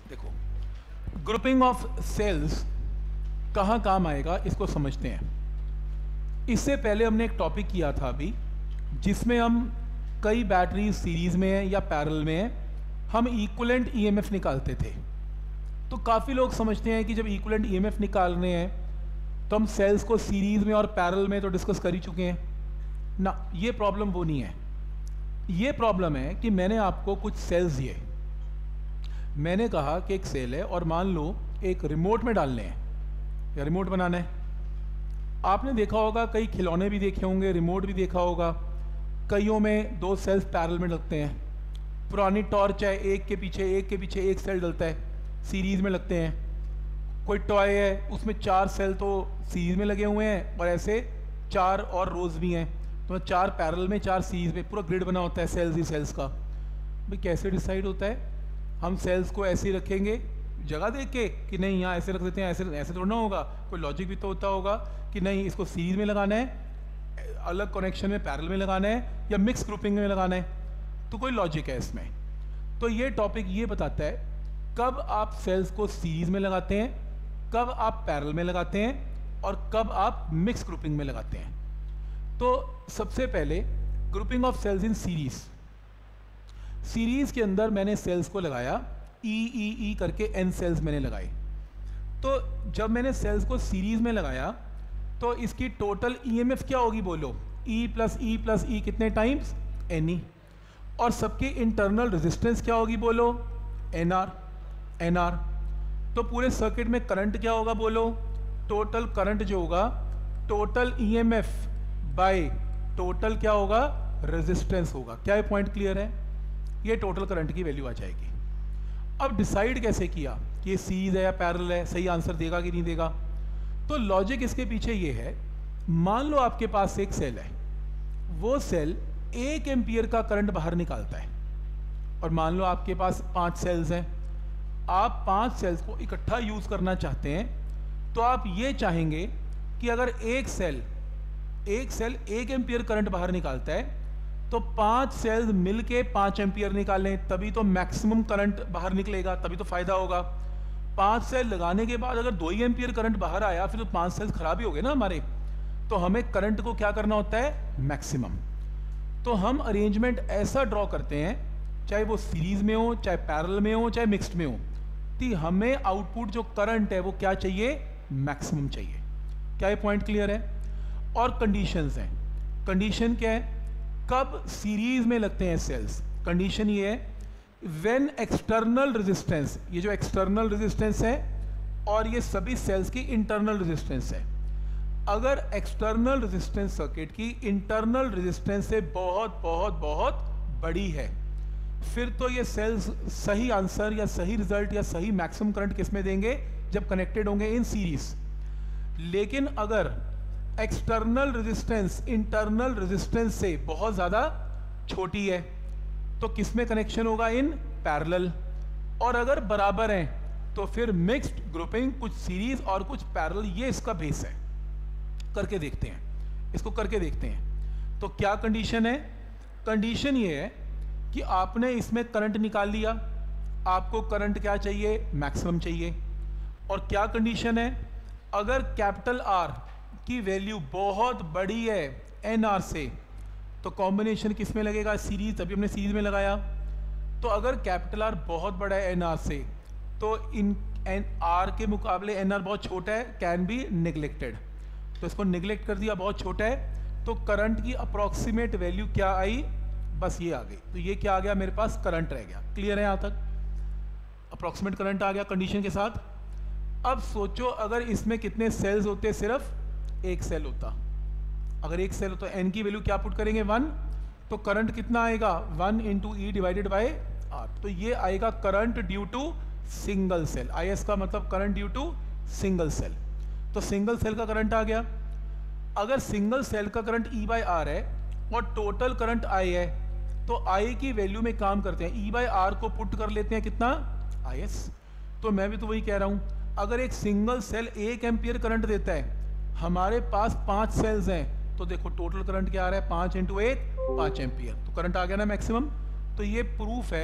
देखो, grouping of sales कहाँ काम आएगा इसको समझते हैं। इससे पहले हमने एक टॉपिक किया था अभी, जिसमें हम कई बैटरी सीरीज़ में है या पैरेलल में है, हम इक्विवेलेंट ईएमएफ निकालते थे। तो काफ़ी लोग समझते हैं कि जब इक्विवेलेंट ईएमएफ निकाल रहे हैं तो हम सेल्स को सीरीज़ में और पैरेलल में तो डिस्कस कर ही चुके हैं ना। ये प्रॉब्लम वो नहीं है। ये प्रॉब्लम है कि मैंने आपको कुछ सेल्स दिए, मैंने कहा कि एक सेल है और मान लो एक रिमोट में डालने हैं या रिमोट बनाना है। आपने देखा होगा, कई खिलौने भी देखे होंगे, रिमोट भी देखा होगा, कईयों में दो सेल्स पैरेलल में लगते हैं। पुरानी टॉर्च है, एक के पीछे एक सेल डलता है, सीरीज़ में लगते हैं। कोई टॉय है, उसमें 4 सेल तो सीरीज़ में लगे हुए हैं और ऐसे 4 और रोज़ भी हैं, तो 4 पैरेलल में 4 सीरीज़ में, पूरा ग्रिड बना होता है सेल्स ही सेल्स का। भाई कैसे डिसाइड होता है? हम सेल्स को ऐसे ही रखेंगे जगह देख के कि नहीं यहाँ ऐसे रख देते हैं, ऐसे ऐसे थोड़ा ना होगा। कोई लॉजिक भी तो होता होगा कि नहीं इसको सीरीज़ में लगाना है, अलग कनेक्शन में पैरेलल में लगाना है, या मिक्स ग्रुपिंग में लगाना है। तो कोई लॉजिक है इसमें। तो ये टॉपिक ये बताता है कब आप सेल्स को सीरीज़ में लगाते हैं, कब आप पैरेलल में लगाते हैं और कब आप मिक्स ग्रुपिंग में लगाते हैं। तो सबसे पहले grouping of cells in series. Series के अंदर मैंने सेल्स को लगाया, ई करके n सेल्स मैंने लगाए। तो जब मैंने सेल्स को सीरीज़ में लगाया तो इसकी टोटल ईएमएफ क्या होगी बोलो? E प्लस ई कितने टाइम्स? NE। और सबकी इंटरनल रेजिस्टेंस क्या होगी बोलो? NR। तो पूरे सर्किट में करंट क्या होगा बोलो? टोटल करंट जो होगा, टोटल ईएमएफ बाय टोटल क्या होगा? रेजिस्टेंस होगा। क्या ये पॉइंट क्लियर है? ये टोटल करंट की वैल्यू आ जाएगी। अब डिसाइड कैसे किया कि ये सीरीज है या पैरेलल है, सही आंसर देगा कि नहीं देगा? तो लॉजिक इसके पीछे ये है, मान लो आपके पास एक सेल है, वो सेल 1 एम्पियर का करंट बाहर निकालता है, और मान लो आपके पास 5 सेल्स हैं। आप 5 सेल्स को इकट्ठा यूज करना चाहते हैं, तो आप ये चाहेंगे कि अगर एक सेल 1 एम्पियर करंट बाहर निकालता है तो 5 सेल्स मिलके 5 एम्पियर निकालें, तभी तो मैक्सिमम करंट बाहर निकलेगा, तभी तो फायदा होगा। 5 सेल लगाने के बाद अगर 2 ही एम्पियर करंट बाहर आया, फिर तो 5 सेल्स खराब ही हो गए ना हमारे। तो हमें करंट को क्या करना होता है? मैक्सिमम। तो हम अरेंजमेंट ऐसा ड्रॉ करते हैं, चाहे वो सीरीज में हो, चाहे पैरेलल में हो, चाहे मिक्स्ड में हो, कि हमें आउटपुट जो करंट है वो क्या चाहिए? मैक्सिमम चाहिए। क्या ये पॉइंट क्लियर है? और कंडीशंस हैं। कंडीशन क्या है? कब सीरीज में लगते हैं सेल्स? कंडीशन ये है, व्हेन एक्सटर्नल रेजिस्टेंस, ये जो एक्सटर्नल रेजिस्टेंस है और ये सभी सेल्स की इंटरनल रेजिस्टेंस है, अगर एक्सटर्नल रेजिस्टेंस सर्किट की इंटरनल रेजिस्टेंस से बहुत बहुत बहुत बड़ी है, फिर तो ये सेल्स सही आंसर या सही रिजल्ट या सही मैक्सिमम करंट किस में देंगे? जब कनेक्टेड होंगे इन सीरीज। लेकिन अगर एक्सटर्नल रेजिस्टेंस इंटरनल रेजिस्टेंस से बहुत ज़्यादा छोटी है तो किस में कनेक्शन होगा? In parallel. और अगर बराबर हैं तो फिर मिक्स्ड ग्रुपिंग, कुछ सीरीज और कुछ पैरेलल। ये इसका बेस है। करके देखते हैं, इसको करके देखते हैं। तो क्या कंडीशन है? कंडीशन ये है कि आपने इसमें करंट निकाल लिया, आपको करंट क्या चाहिए? मैक्सिमम चाहिए। और क्या कंडीशन है? अगर कैपिटल R की वैल्यू बहुत बड़ी है NR से, तो कॉम्बिनेशन किस में लगेगा? सीरीज। तभी हमने सीरीज में लगाया। तो अगर कैपिटल R बहुत बड़ा है NR से, तो इन R के मुकाबले NR बहुत छोटा है, कैन बी निगलेक्टेड। तो इसको निगलेक्ट कर दिया, बहुत छोटा है, तो करंट की अप्रॉक्सीमेट वैल्यू क्या आई? बस ये आ गई। तो ये क्या आ गया? मेरे पास करंट रह गया। क्लियर है यहाँ तक? अप्रॉक्सीमेट करंट आ गया कंडीशन के साथ। अब सोचो अगर इसमें कितने सेल्स होते? सिर्फ एक सेल होता। अगर एक सेल होता, n की वैल्यू क्या पुट करेंगे? 1। तो करंट कितना आएगा? 1 into E divided by R. तो ये आएगा current due to single cell. IS का मतलब current due to single cell. तो सिंगल सेल का करंट आ गया। अगर सिंगल सेल का करंट E बाई आर है और टोटल करंट I है, तो I की वैल्यू में काम करते हैं, E बाई आर को पुट कर लेते हैं कितना? IS। तो मैं भी तो वही कह रहा हूं, अगर एक सिंगल सेल 1 एम्पियर करंट देता है, हमारे पास 5 सेल्स हैं, तो देखो टोटल करंट क्या आ रहा है? 5 इंटू 1 5 एम्पियर। तो करंट आ गया ना मैक्सिमम। तो ये प्रूफ है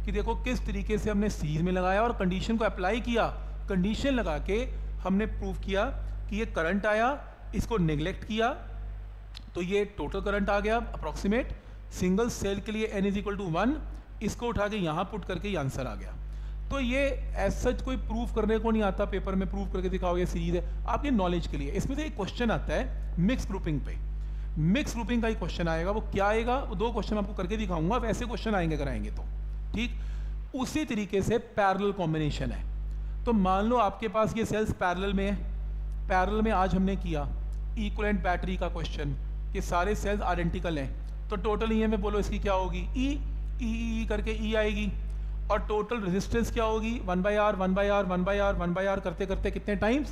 कि देखो किस तरीके से हमने सीरीज में लगाया और कंडीशन को अप्लाई किया, कंडीशन लगा के हमने प्रूव किया कि ये करंट आया, इसको नेग्लेक्ट किया तो ये टोटल करंट आ गया अप्रॉक्सीमेट। सिंगल सेल के लिए n इज इक्वल टू 1, इसको उठा के यहाँ पुट करके ये आंसर आ गया। तो ये एज सच कोई प्रूफ करने को नहीं आता, पेपर में प्रूफ करके दिखाओ ये सीरीज है, आपके नॉलेज के लिए। इसमें से एक क्वेश्चन आता है मिक्स ग्रुपिंग पे, मिक्स ग्रुपिंग का ही क्वेश्चन आएगा। वो क्या आएगा, वो 2 क्वेश्चन आपको करके दिखाऊंगा, वैसे क्वेश्चन आएंगे अगर आएंगे तो, ठीक। उसी तरीके से पैरेलल कॉम्बिनेशन है। तो मान लो आपके पास ये सेल्स पैरेलल में है, पैरेलल में आज हमने किया इक्विवेलेंट बैटरी का क्वेश्चन कि सारे सेल्स आइडेंटिकल हैं, तो टोटल ईएमएफ बोलो इसकी क्या होगी, ई करके ई आएगी, और टोटल रेजिस्टेंस क्या होगी 1/r 1/r 1/r 1/r करते करते कितने टाइम्स,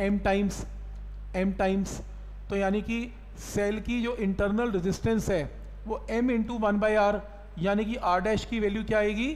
m टाइम्स। तो यानी कि सेल की जो इंटरनल रेजिस्टेंस है वो m इंटू 1/r, यानी कि r डैश की वैल्यू क्या आएगी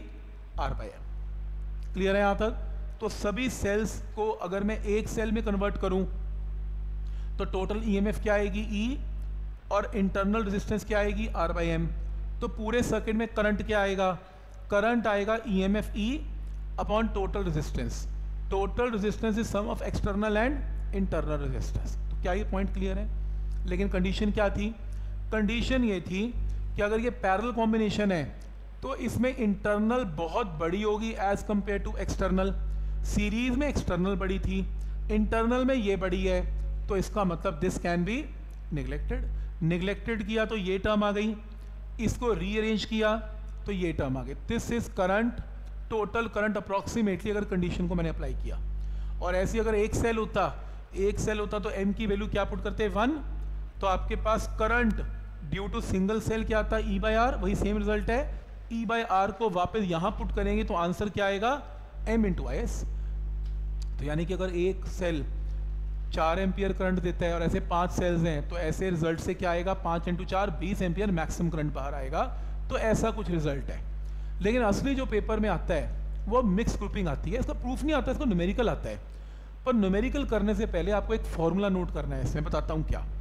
r/m। क्लियर है यहाँ तक। तो सभी सेल्स को अगर मैं एक सेल में कन्वर्ट करूं तो टोटल ईएमएफ क्या आएगी E, और इंटरनल रेजिस्टेंस क्या आएगी r/m। तो पूरे सर्किट में करंट क्या आएगा, करंट आएगा EMF E upon total resistance. Total resistance is sum of external and internal resistance. तो क्या ये पॉइंट क्लियर है। लेकिन कंडीशन क्या थी, कंडीशन ये थी कि अगर ये पैरेलल कॉम्बिनेशन है तो इसमें इंटरनल बहुत बड़ी होगी as compared to external. Series में एक्सटर्नल बड़ी थी, इंटरनल में ये बड़ी है, तो इसका मतलब this can be neglected. Neglected किया तो ये टर्म आ गई, इसको रीअरेंज किया तो ये टर्म आ गई। This is current, total current approximately, अगर कंडीशन को मैंने अप्लाई किया। और ऐसी अगर एक सेल होता तो m की वैल्यू क्या पुट करते हैं 1, तो आपके पास current due to single cell क्या आता है E/R, वही सेम रिजल्ट है। E/R को वापस यहाँ पुट करेंगे तो आंसर क्या आएगा m इंटू IS। तो यानी कि अगर एक सेल 4 एम्पियर करंट देता है और ऐसे 5 सेल्स हैं, तो ऐसे रिजल्ट से क्या आएगा 5 × 4 20 एम्पियर मैक्सिमम करंट बाहर आएगा। तो ऐसा कुछ रिजल्ट है। लेकिन असली जो पेपर में आता है वो मिक्स ग्रुपिंग आती है, इसका प्रूफ नहीं आता, इसको न्यूमेरिकल आता है। पर न्यूमेरिकल करने से पहले आपको एक फॉर्मूला नोट करना है, इसमें बताता हूँ क्या।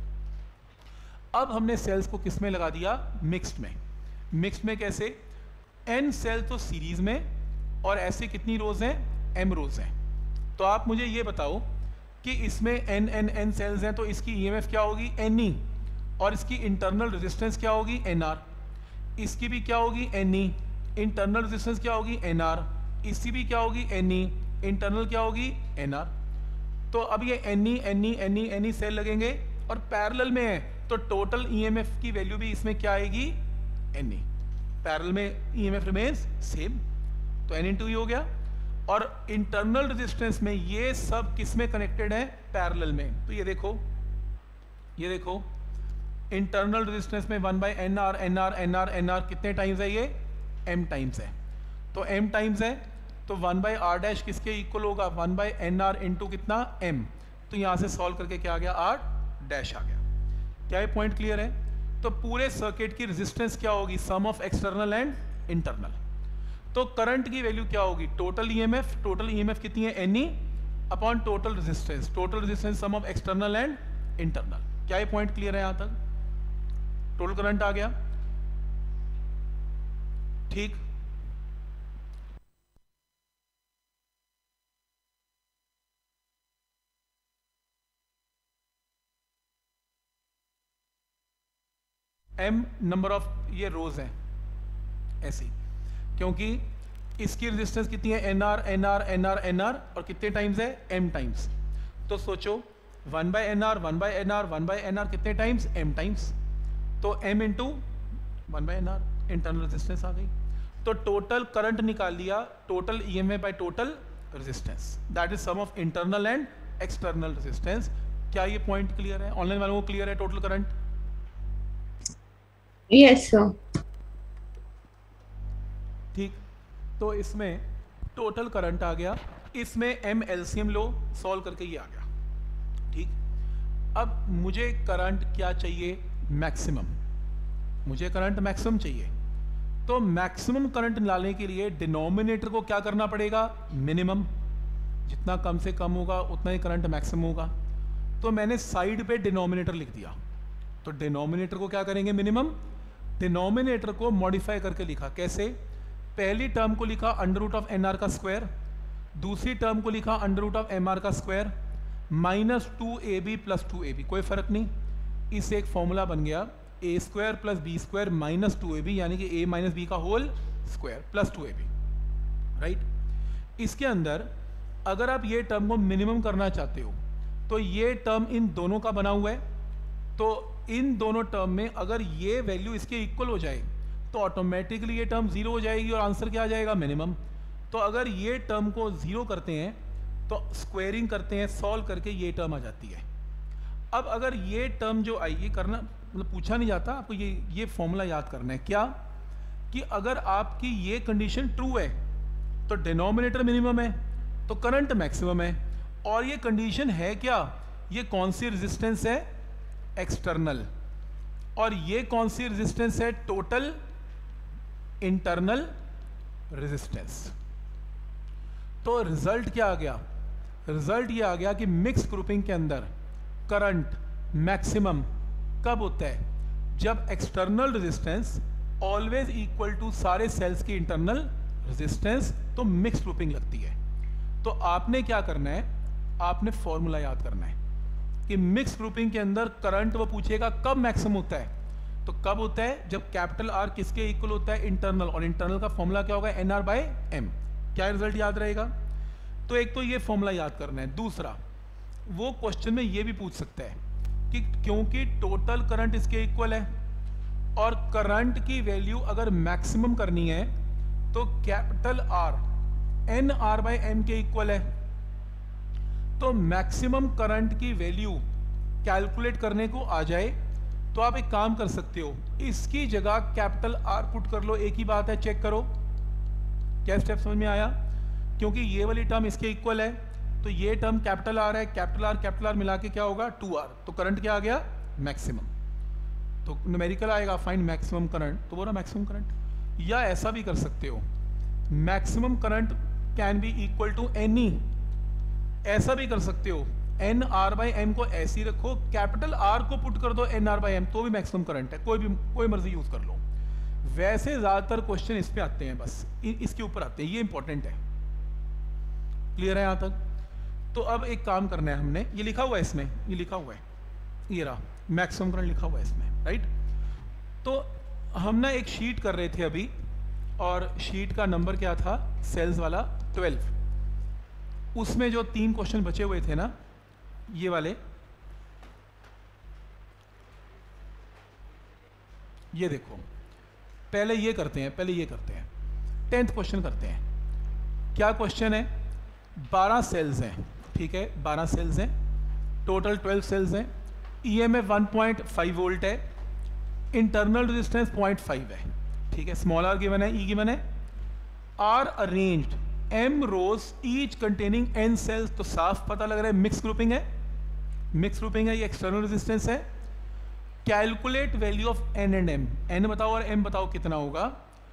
अब हमने सेल्स को किस में लगा दिया, मिक्स्ड में। मिक्स्ड में कैसे, n सेल तो सीरीज में, और ऐसे कितनी रोज हैं, m रोज हैं। तो आप मुझे ये बताओ कि इसमें n सेल्स हैं तो इसकी ईएमएफ क्या होगी Ne, और इसकी इंटरनल रेजिस्टेंस क्या होगी Nr, इसकी भी क्या होगी Ne, इंटरनल रेजिस्टेंस क्या होगी Nr, इसकी भी क्या होगी Ne, इंटरनल क्या होगी Nr। तो अब ये Ne सेल लगेंगे और पैरेलल में है, तो टोटल ईएमएफ की वैल्यू भी इसमें क्या आएगी Ne। पैरेलल में ईएमएफ रिमेन्स सेम, तो n इंटू ही हो गया। और इंटरनल रेजिस्टेंस में ये सब किस में कनेक्टेड है, पैरेलल में। तो ये देखो इंटरनल रेजिस्टेंस में 1/nr कितने टाइम्स है, ये m टाइम्स है। तो m टाइम्स है तो 1/r डैश किसके इक्वल होगा, 1/nr इंटू कितना m। तो यहां से सॉल्व करके क्या आ गया, r डैश आ गया। क्या ये पॉइंट क्लियर है। तो पूरे सर्किट की रेजिस्टेंस क्या होगी, sum of external and internal. तो करंट की वैल्यू क्या होगी, टोटल ईएमएफ कितनी है Ne upon total resistance sum of external and internal. क्या ये पॉइंट क्लियर है यहां तक। टोटल करंट आ गया, ठीक। m नंबर ऑफ ये रोज हैं ऐसी, क्योंकि इसकी रेजिस्टेंस कितनी है nr और कितने टाइम्स है m टाइम्स। तो सोचो 1/nr कितने टाइम्स, m टाइम्स। तो m into 1/nr internal resistance आ गई। तो टोटल करंट निकाल लिया, total EMF by total resistance, that is sum of internal and external resistance. क्या ये पॉइंट क्लियर है, ऑनलाइन वालों को क्लियर है टोटल करंट। यस सर, ठीक। तो इसमें टोटल करंट आ गया, इसमें m एलसीएम लो, सॉल्व करके ये आ गया, ठीक। अब मुझे करंट क्या चाहिए, मैक्सिमम, मुझे करंट मैक्सिमम चाहिए। तो मैक्सिमम करंट लाने के लिए डिनोमिनेटर को क्या करना पड़ेगा, मिनिमम। जितना कम से कम होगा उतना ही करंट मैक्सिमम होगा। तो मैंने साइड पे डिनोमिनेटर लिख दिया। तो डिनोमिनेटर को क्या करेंगे, मिनिमम। डिनोमिनेटर को मॉडिफाई करके लिखा, कैसे पहली टर्म को लिखा under root of N R का स्क्वायर, दूसरी टर्म को लिखा under root of M R का square minus 2ab plus 2ab, कोई फर्क नहीं, इससे एक फॉर्मूला बन गया A square plus B square minus 2ab, यानी कि a माइनस बी का whole square plus 2ab, right. इसके अंदर अगर आप ये टर्म को मिनिमम करना चाहते हो तो ये टर्म इन दोनों का बना हुआ है, तो इन दोनों टर्म में अगर ये वैल्यू इसके इक्वल हो जाए तो ऑटोमेटिकली ये टर्म जीरो हो जाएगी और आंसर क्या आ जाएगा, मिनिमम। तो अगर ये टर्म को जीरो करते हैं तो स्क्वेयरिंग करते हैं, सॉल्व करके ये टर्म आ जाती है। अब अगर ये टर्म जो आई, ये करना मतलब पूछा नहीं जाता आपको, ये फॉर्मूला याद करना है क्या, कि अगर आपकी ये कंडीशन ट्रू है तो डिनोमिनेटर मिनिमम है तो करंट मैक्सिमम है, और ये कंडीशन है क्या, ये कौन सी रेजिस्टेंस है, एक्सटर्नल, और ये कौन सी रेजिस्टेंस है, टोटल इंटरनल रेजिस्टेंस। तो रिजल्ट क्या आ गया, रिजल्ट ये आ गया कि मिक्स ग्रुपिंग के अंदर करंट मैक्सिमम कब होता है, जब external resistance always equal to सारे सेल्स की इंटरनल रेजिस्टेंस, तो मिक्स ग्रुपिंग लगती है। तो आपने क्या करना है, आपने फॉर्मूला याद करना है कि मिक्स ग्रुपिंग के अंदर करंट वो पूछेगा कब मैक्सिमम होता है, तो कब होता है जब कैपिटल आर किसके इक्वल होता है, इंटरनल, और इंटरनल का फॉर्मूला क्या होगा, एन आर बाई एम। क्या रिजल्ट याद रहेगा, तो एक तो ये फॉर्मूला याद करना है। दूसरा, वो क्वेश्चन में ये भी पूछ सकता है कि क्योंकि टोटल करंट इसके इक्वल है और करंट की वैल्यू अगर मैक्सिमम करनी है तो capital R N R by M के इक्वल है, तो मैक्सिमम करंट की वैल्यू कैलकुलेट करने को आ जाए तो आप एक काम कर सकते हो, इसकी जगह कैपिटल आर पुट कर लो, एक ही बात है, चेक करो क्या स्टेप समझ में आया। क्योंकि ये वाली टर्म इसके इक्वल है तो ये टर्म कैपिटल आर है, कैपिटल आर मिला के क्या होगा 2r, तो करंट क्या आ गया, मैक्सिमम। तो न्यूमेरिकल आएगा फाइंड मैक्सिमम करंट, तो बोला मैक्सिमम करंट। या ऐसा भी कर सकते हो, maximum current can be equal to any, ऐसा भी कर सकते हो, एन आर बाई एम को ऐसे ही रखो, कैपिटल आर को पुट कर दो एन आर बाई एम, तो भी मैक्सिमम करंट है, कोई मर्जी यूज कर लो। वैसे ज्यादातर क्वेश्चन इस पे आते हैं, बस इसके ऊपर आते हैं, ये इंपॉर्टेंट है। क्लियर है यहां तक। तो अब एक काम करना है हमने, ये लिखा हुआ है इसमें, ये लिखा हुआ है, ये रहा मैक्सिमम करंट लिखा हुआ है इसमें, राइट। तो हम ना एक शीट कर रहे थे अभी, और शीट का नंबर क्या था, सेल्स वाला 12। उसमें जो 3 क्वेश्चन बचे हुए थे ना, ये वाले, ये देखो, पहले ये करते हैं, 10th क्वेश्चन करते हैं। क्या क्वेश्चन है, 12 सेल्स हैं, ठीक है, 12 सेल्स हैं, टोटल 12 सेल्स हैं, ईएमएफ 1.5 वोल्ट है, इंटरनल रेजिस्टेंस 0.5 है, ठीक है, स्मॉल आर गिवन है, ई गिवन है, are arranged m rows each containing n cells, तो साफ पता लग रहा है मिक्स ग्रुपिंग है, ये एक्सटर्नल रेजिस्टेंस है। Calculate value of n and m, n बताओ और m बताओ कितना होगा,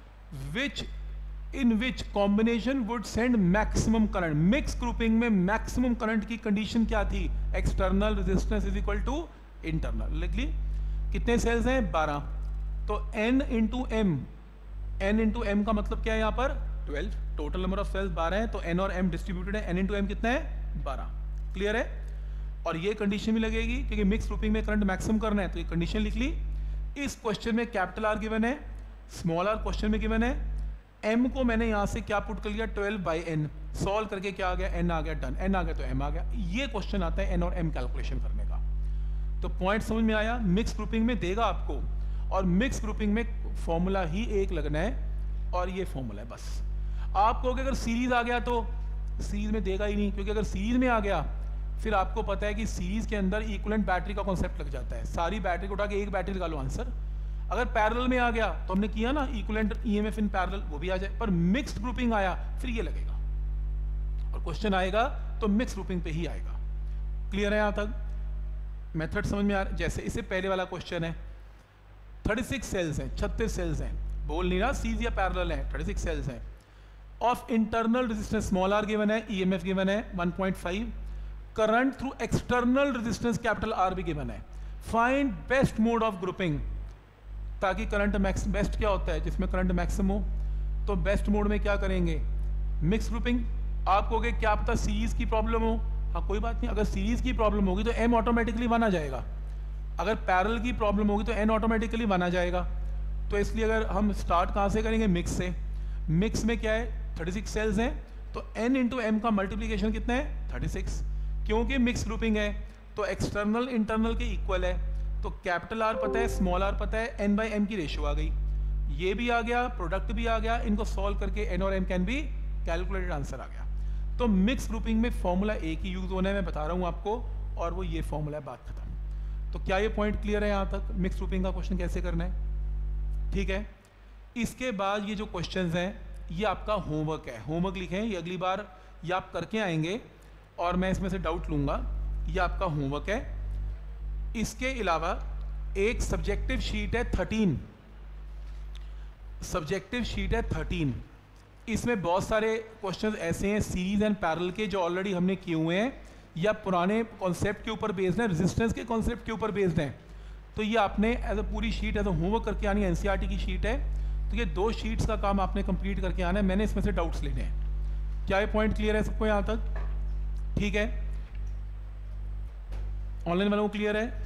in which combination would send maximum current. Mix grouping में मैक्सिमम करंट की कंडीशन क्या थी, external resistance is equal to internal. लिख ली, कितने सेल्स हैं, 12, तो n इंटू m का मतलब क्या है यहाँ पर 12, टोटल नंबर ऑफ सेल्स 12 है, तो n और m डिस्ट्रीब्यूटेड है, n इंटू m कितना है 12। क्लियर है। और ये कंडीशन भी लगेगी क्योंकि मिक्स ग्रुपिंग में करंट मैक्सिमम करना है, तो ये कंडीशन लिख ली। इस क्वेश्चन में कैपिटल आर गिवन है, स्मॉल आर क्वेश्चन में गिवन है, m को मैंने यहाँ से क्या पुट कर लिया 12/n, सॉल्व करके क्या आ गया, n आ गया, डन, n आ गया तो m आ गया। ये क्वेश्चन आता है n और m कैलकुलेशन करने का। तो पॉइंट समझ में आया, मिक्स ग्रुपिंग में देगा आपको, और मिक्स ग्रुपिंग में फॉर्मूला ही एक लगना है, और ये फॉर्मूला है बस। आप कहोगे अगर सीरीज आ गया तो सीरीज में देगा ही नहीं, क्योंकि अगर सीरीज में आ गया फिर आपको पता है कि सीरीज के अंदर इक्विवेलेंट बैटरी का कॉन्सेप्ट लग जाता है, सारी बैटरी को उठा के एक बैटरी लगा लो आंसर। अगर पैरेलल में आ गया तो हमने किया ना इक्विवेलेंट ईएमएफ इन पैरेलल, वो भी आ जाए, पर मिक्स्ड ग्रुपिंग आया फिर ये लगेगा, और क्वेश्चन आएगा तो मिक्स ग्रुपिंग पे ही आएगा। क्लियर है यहाँ तक, मेथड समझ में आ रहा है। जैसे इससे पहले वाला क्वेश्चन है, 36 सेल्स हैं, 36 सेल्स हैं, बोल नहीं रहा सीरीज या पैरेलल है, 36 सेल्स हैं, of internal resistance small R given है, ईएमएफ गिवन है 1.5, current through external resistance capital R भी गिवन है। Find best mode of grouping, ताकि करंट मैक्स बेस्ट क्या होता है जिसमें करंट मैक्सिमम हो, तो बेस्ट मोड में क्या करेंगे, मिक्स ग्रुपिंग। आप कहोगे क्या पता सीरीज की प्रॉब्लम हो, हाँ कोई बात नहीं, अगर सीरीज की प्रॉब्लम होगी तो m ऑटोमेटिकली 1 आ जाएगा, अगर पैरेलल की प्रॉब्लम होगी तो n ऑटोमेटिकली 1 आ जाएगा। तो इसलिए अगर हम स्टार्ट कहाँ से करेंगे, मिक्स से। मिक्स में क्या है, 36 सेल्स हैं, तो n इंटू एम का मल्टीप्लीकेशन कितना है, 36। क्योंकि मिक्स ग्रुपिंग है तो एक्सटर्नल इंटरनल के इक्वल है, तो कैपिटल आर पता है, स्मॉल आर पता है, n बाई एम की रेशियो आ गई, ये भी आ गया, प्रोडक्ट भी आ गया, इनको सॉल्व करके n और m can be calculated, answer आ गया। तो मिक्स ग्रुपिंग में फॉर्मूला एक ही यूज होना है, मैं बता रहा हूँ आपको, और वो ये फॉर्मूला है, बात खत्म। तो क्या ये पॉइंट क्लियर है यहाँ तक, मिक्स ग्रुपिंग का क्वेश्चन कैसे करना है, ठीक है। इसके बाद ये जो क्वेश्चंस हैं ये आपका होमवर्क है, होमवर्क लिखें, ये अगली बार ये आप करके आएंगे और मैं इसमें से डाउट लूँगा, ये आपका होमवर्क है। इसके अलावा एक सब्जेक्टिव शीट है 13, सब्जेक्टिव शीट है 13, इसमें बहुत सारे क्वेश्चंस ऐसे हैं सीरीज एंड पैरेलल के जो ऑलरेडी हमने किए हुए हैं या पुराने कॉन्सेप्ट के ऊपर बेस्ड हैं, रेजिस्टेंस के कॉन्सेप्ट के ऊपर बेस्ड हैं। तो ये आपने एज अ पूरी शीट एज अ होमवर्क करके आनी है, एनसीईआरटी की शीट है, तो ये 2 शीट्स का काम आपने कंप्लीट करके आना है, मैंने इसमें से डाउट्स लेने हैं। क्या ये पॉइंट क्लियर है सबको यहाँ तक, ठीक है, ऑनलाइन वालों को क्लियर है।